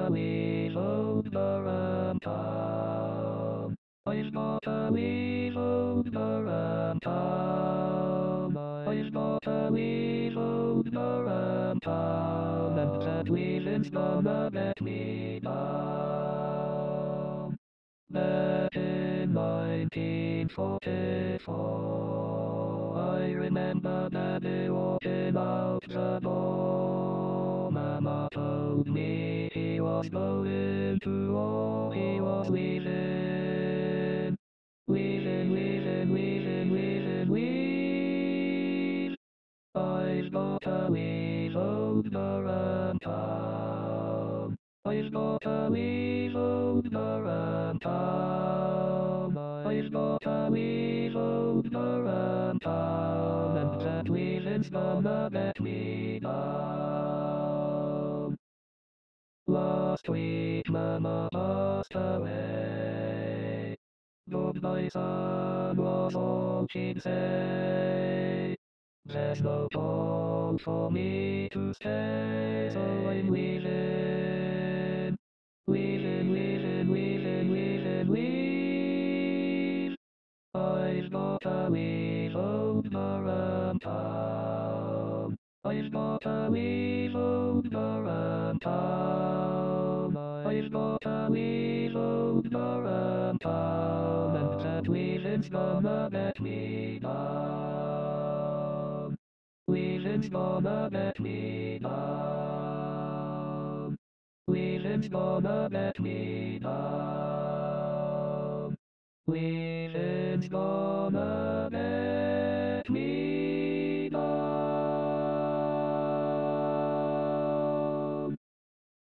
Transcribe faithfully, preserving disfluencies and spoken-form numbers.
a wee old Durham town. I've got a wee old Durham town. I've got a wee old Durham town, and that wheeling's gonna get me down. Back in nineteen forty-four, I remember Daddy walking out the door. Mama told me he was going to war. He was wheeling, wheeling, wheeling, wheeling, wheeling, wheel. I've got a wheel old Durham town. I've got a wheel old Durham town. I've got a wheel old Durham town, and that wheeling's gonna get me down. Last week Mama passed away. Goodbye son was all she'd say. There's no call for me to stay, so I'm wheeling, wheeling, wheeling, wheeling, wheeling, wheel. I've got a wheel old Durham town. I've got a wheel old Durham town. I've got a wheel old Durham town, and that wheeling's gonna get me down. Wheeling's gonna get me down. Wheeling's gonna get me down. Wheeling's gonna get